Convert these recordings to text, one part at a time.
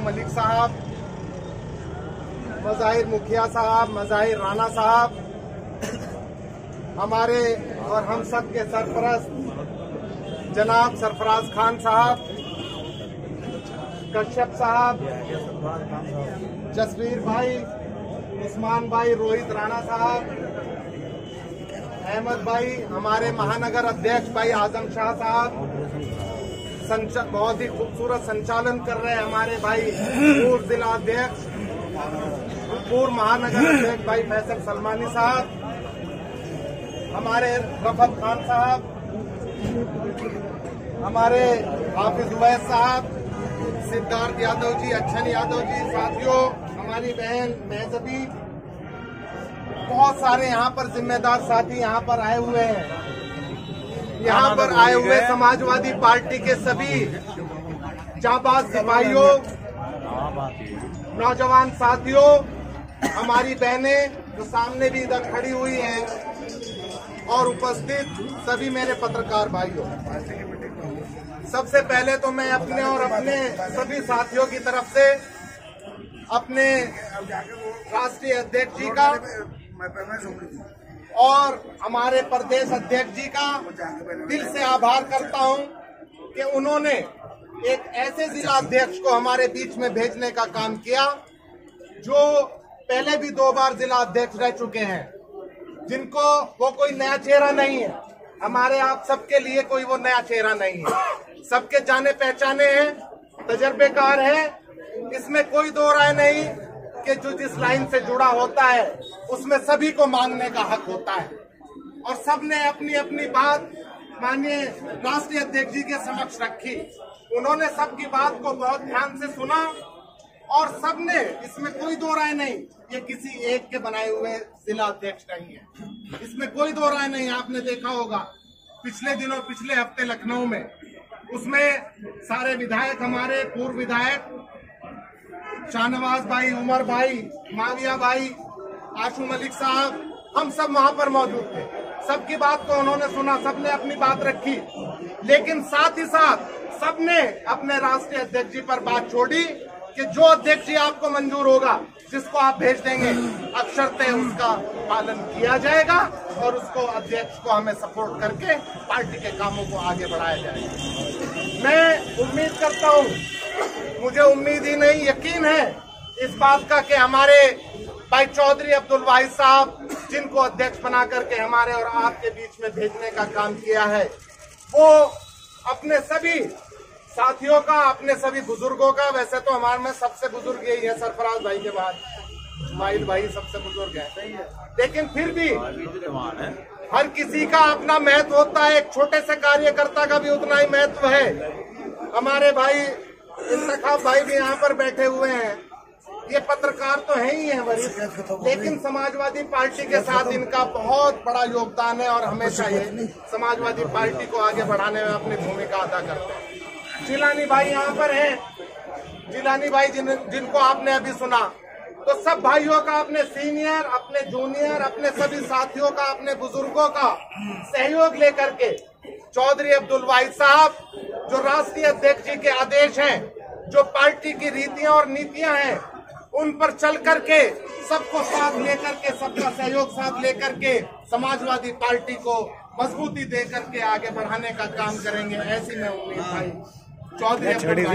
मलिक साहब, मज़ाहिर मुखिया साहब, मज़ाहिर राणा साहब, हमारे और हम सब के सरपरस्त जनाब सरफराज खान साहब, कश्यप साहब, जसवीर भाई, उस्मान भाई, रोहित राणा साहब, अहमद भाई, हमारे महानगर अध्यक्ष भाई आजम शाह साहब, बहुत ही खूबसूरत संचालन कर रहे हैं हमारे भाई पूर्व जिला अध्यक्ष, पूर्व महानगर अध्यक्ष भाई फैसल सलमानी साहब, हमारे रफत खान साहब, हमारे हाफिज उवैस साहब, सिद्धार्थ यादव जी, अच्छन यादव जी, साथियों, हमारी बहन महजबी, बहुत सारे यहाँ पर जिम्मेदार साथी यहाँ पर आए हुए हैं। यहाँ पर आए हुए समाजवादी पार्टी के सभी जांबाज सिपाहियों, नौजवान साथियों, हमारी बहनें जो सामने भी इधर खड़ी हुई हैं और उपस्थित सभी मेरे पत्रकार भाइयों, सबसे पहले तो मैं अपने और अपने सभी साथियों की तरफ से अपने राष्ट्रीय अध्यक्ष जी का और हमारे प्रदेश अध्यक्ष जी का दिल से आभार करता हूं कि उन्होंने एक ऐसे जिला अध्यक्ष को हमारे बीच में भेजने का काम किया जो पहले भी 2 बार जिला अध्यक्ष रह चुके हैं, जिनको वो कोई नया चेहरा नहीं है। हमारे आप सबके लिए कोई वो नया चेहरा नहीं है, सबके जाने पहचाने हैं, तजर्बेकार है, इसमें कोई दो राय नहीं कि जो जिस लाइन से जुड़ा होता है उसमें सभी को मांगने का हक होता है। और सबने अपनी अपनी बात माननीय राष्ट्रीय अध्यक्ष जी के समक्ष रखी। उन्होंने सबकी बात को बहुत ध्यान से सुना और सबने, इसमें कोई दो राय नहीं, ये किसी एक के बनाए हुए जिला अध्यक्ष नहीं है, इसमें कोई दो राय नहीं। आपने देखा होगा पिछले दिनों, पिछले हफ्ते लखनऊ में, उसमें सारे विधायक, हमारे पूर्व विधायक शाहनवाज भाई, उमर भाई, माविया भाई, आशू मलिक साहब, हम सब वहां पर मौजूद थे। सबकी बात को उन्होंने सुना, सबने अपनी बात रखी, लेकिन साथ ही साथ सबने अपने राष्ट्रीय अध्यक्ष जी पर बात छोड़ी कि जो अध्यक्ष जी आपको मंजूर होगा, जिसको आप भेज देंगे, अक्षरतः उसका पालन किया जाएगा और उसको अध्यक्ष को हमें सपोर्ट करके पार्टी के कामों को आगे बढ़ाया जाएगा। मैं उम्मीद करता हूं, मुझे उम्मीद ही नहीं यकीन है इस बात का कि हमारे भाई चौधरी अब्दुल वाहिद साहब, जिनको अध्यक्ष बना करके हमारे और आपके बीच में भेजने का काम किया है, वो अपने सभी साथियों का, अपने सभी बुजुर्गों का, वैसे तो हमारे में सबसे बुजुर्ग यही है, सरफराज भाई के बाद इस्माइल भाई सबसे बुजुर्ग है, लेकिन फिर भी हर किसी का अपना महत्व होता है। एक छोटे से कार्यकर्ता का भी उतना ही महत्व है। हमारे भाई इंतखाब भाई भी यहाँ पर बैठे हुए हैं, ये पत्रकार तो है ही है वरिष्ठ, लेकिन समाजवादी पार्टी के साथ इनका बहुत बड़ा योगदान है और हमेशा ये समाजवादी पार्टी को आगे बढ़ाने में अपनी भूमिका अदा करते हैं। जिलानी भाई यहाँ पर हैं, जिलानी भाई जिनको आपने अभी सुना, तो सब भाइयों का, अपने सीनियर, अपने जूनियर, अपने सभी साथियों का, अपने बुजुर्गों का सहयोग लेकर के चौधरी अब्दुल वाहिद साहब, जो राष्ट्रीय अध्यक्ष जी के आदेश हैं, जो पार्टी की रीतियां और नीतियां हैं, उन पर चल करके सबको साथ लेकर के, सबका सहयोग साथ लेकर के समाजवादी पार्टी को मजबूती दे करके आगे बढ़ाने का काम करेंगे, ऐसी मैं उम्मीद भाई चौधरी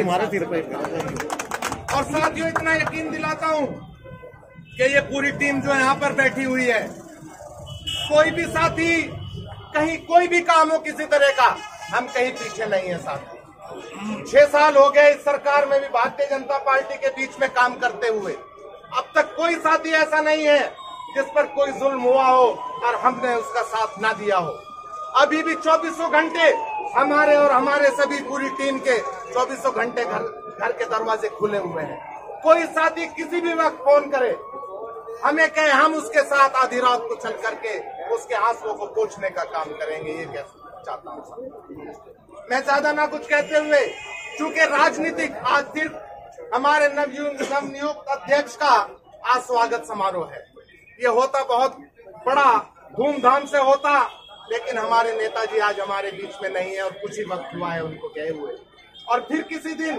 और साथियों इतना यकीन दिलाता हूं कि ये पूरी टीम जो यहाँ पर बैठी हुई है, कोई भी साथी कहीं कोई भी काम हो किसी तरह का, हम कहीं पीछे नहीं है साथी। 6 साल हो गए इस सरकार में भी भारतीय जनता पार्टी के बीच में काम करते हुए, अब तक कोई साथी ऐसा नहीं है जिस पर कोई जुल्म हुआ हो और हमने उसका साथ ना दिया हो। अभी भी 24 घंटे हमारे और हमारे सभी पूरी टीम के 24 घंटे घर के दरवाजे खुले हुए हैं। कोई साथी किसी भी वक्त फोन करे, हमें कहे, हम उसके साथ आधी रात को चल करके उसके आंसुओं को पोंछने का काम करेंगे। ये कह चाहता हूँ मैं, ज्यादा ना कुछ कहते हुए, चूंकि राजनीतिक आज सिर्फ हमारे नवनियुक्त अध्यक्ष का आज स्वागत समारोह है, ये होता बहुत बड़ा धूमधाम से होता, लेकिन हमारे नेताजी आज हमारे बीच में नहीं है और कुछ ही वक्त हुआ है उनको गए हुए। और फिर किसी दिन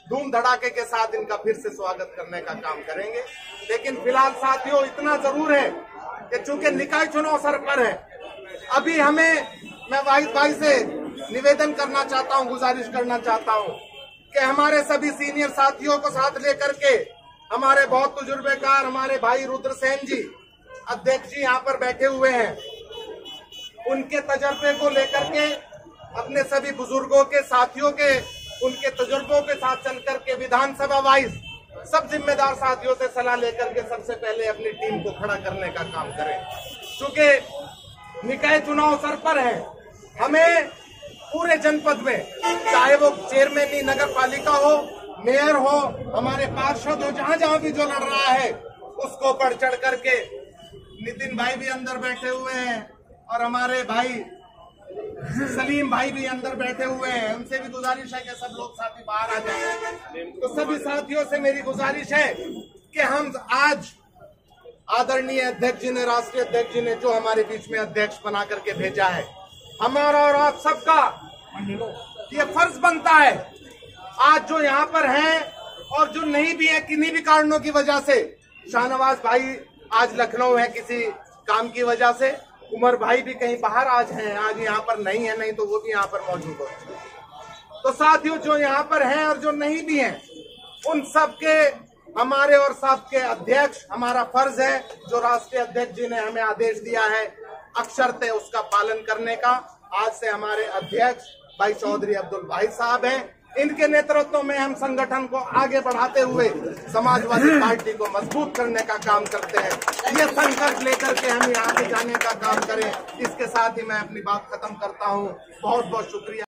धूम धड़ाके के साथ इनका फिर से स्वागत करने का काम करेंगे। लेकिन फिलहाल साथियों इतना जरूर है कि चूंकि निकाय चुनाव सर पर है, अभी मैं वाहिद भाई से निवेदन करना चाहता हूं, गुजारिश करना चाहता हूं कि हमारे सभी सीनियर साथियों को साथ लेकर के हमारे बहुत तजुर्बेकार हमारे भाई रुद्रसेन जी अध्यक्ष जी यहाँ पर बैठे हुए हैं, उनके तजर्बे को लेकर के अपने सभी बुजुर्गों के साथियों के उनके तजुर्बों के साथ चल करके विधानसभा वाइज सब जिम्मेदार साथियों से सलाह लेकर के सबसे पहले अपनी टीम को खड़ा करने का काम करें। क्योंकि निकाय चुनाव सर पर है, हमें पूरे जनपद में चाहे वो चेयरमैन नगर पालिका हो, मेयर हो, हमारे पार्षद हो, जहां जहां भी जो लड़ रहा है उसको बढ़ चढ़ करके, नितिन भाई भी अंदर बैठे हुए हैं और हमारे भाई सलीम भाई भी अंदर बैठे हुए हैं, उनसे भी गुजारिश है कि सब लोग साथी बाहर आ जाएं। तो सभी साथियों से मेरी गुजारिश है कि हम आज आदरणीय अध्यक्ष जी ने, राष्ट्रीय अध्यक्ष जी ने जो हमारे बीच में अध्यक्ष बना करके भेजा है, हमारा और आप सबका ये फर्ज बनता है आज जो यहाँ पर हैं और जो नहीं भी है किन्हीं भी कारणों की वजह से, शाहनवाज भाई आज लखनऊ है किसी काम की वजह से, उमर भाई भी कहीं बाहर आज हैं, आज यहाँ पर नहीं है, नहीं तो वो भी यहाँ पर मौजूद हो। तो साथियों जो यहाँ पर हैं और जो नहीं भी हैं, उन सब के हमारे और सबके अध्यक्ष, हमारा फर्ज है जो राष्ट्रीय अध्यक्ष जी ने हमें आदेश दिया है अक्षरशः उसका पालन करने का। आज से हमारे अध्यक्ष भाई चौधरी अब्दुल भाई साहब हैं, इनके नेतृत्व में हम संगठन को आगे बढ़ाते हुए समाजवादी पार्टी को मजबूत करने का काम करते हैं। ये संकल्प लेकर के हम यहाँ से जाने का काम करें। इसके साथ ही मैं अपनी बात खत्म करता हूँ। बहुत बहुत शुक्रिया।